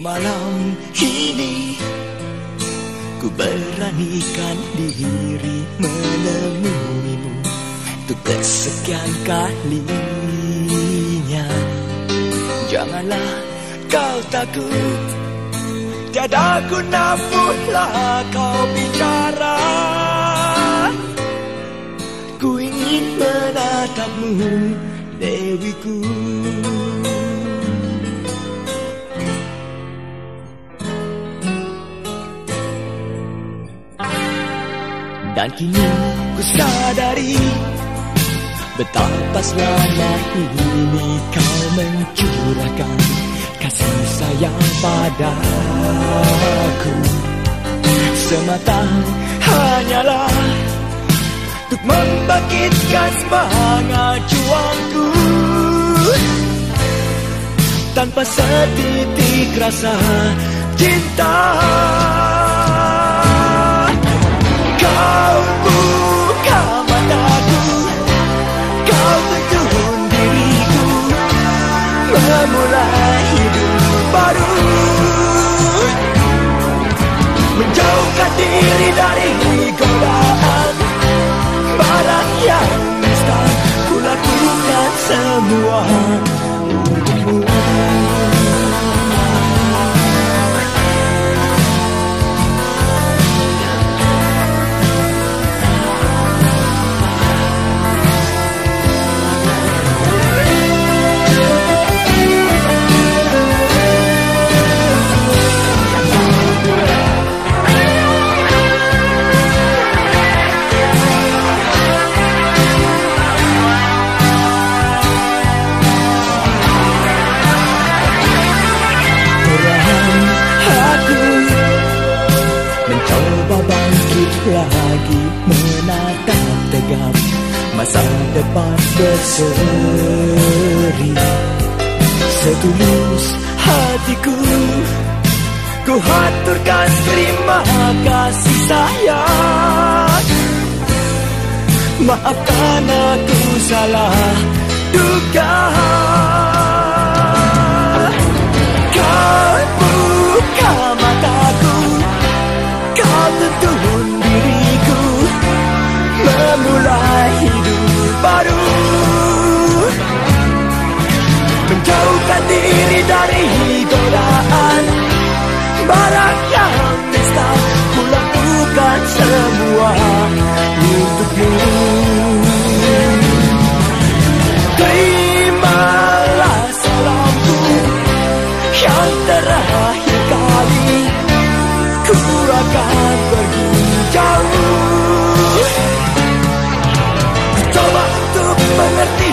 malam ini ku beranikan diri menemuimu untuk kesekian kalinya. Janganlah kau takut, tiada guna pula kau bicara. Ku ingin menatapmu, Dewiku. Dan kini ku sadari betapa selama ini kau mencurahkan kasih sayang padaku. Semata hanyalah untuk membangkitkan semangat juangku, tanpa setitik rasa cinta. Kau buka mataku, kau tuntun diriku memulai hidup baru, menjauhkan diri dari godaan barang yang nista. Ku lakukan semua untukmu. Lagi menatap tegap masa depan berseri. Setulus hatiku ku haturkan terima kasih sayang. Maafkan aku salah duga. Kau buka mataku, kau tuntun diriku memulai hidup baru, menjauhkan diri dari godaan barang yang nista. Ku lakukan semua untukmu. Terimalah salamku yang terakhir kali. Ku akan pergi jauh, coba untuk mengerti